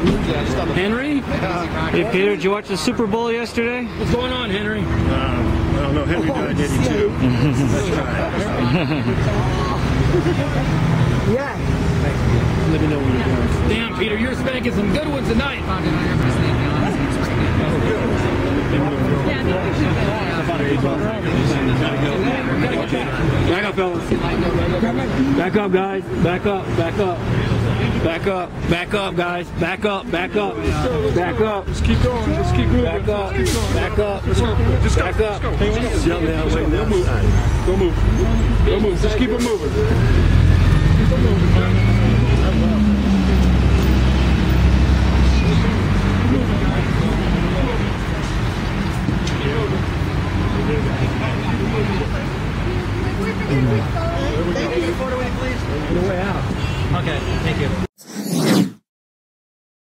Henry? Hey, Peter, did you watch the Super Bowl yesterday? What's going on, Henry? Well, no, Henry died, did he too? That's right. Yeah. Let me know when you're done. Damn, Peter, you're spanking some good ones tonight. Back up, fellas. Back up, guys. Back up, back up. Back up, back up, guys. Back up, back up. Back up. Just keep going. Just keep moving. Back up. Back up. Just back up. Don't move. Don't move. Don't move. Just keep it moving. Keep it moving. Thank you. Photo, please. On the way out. Okay, thank you.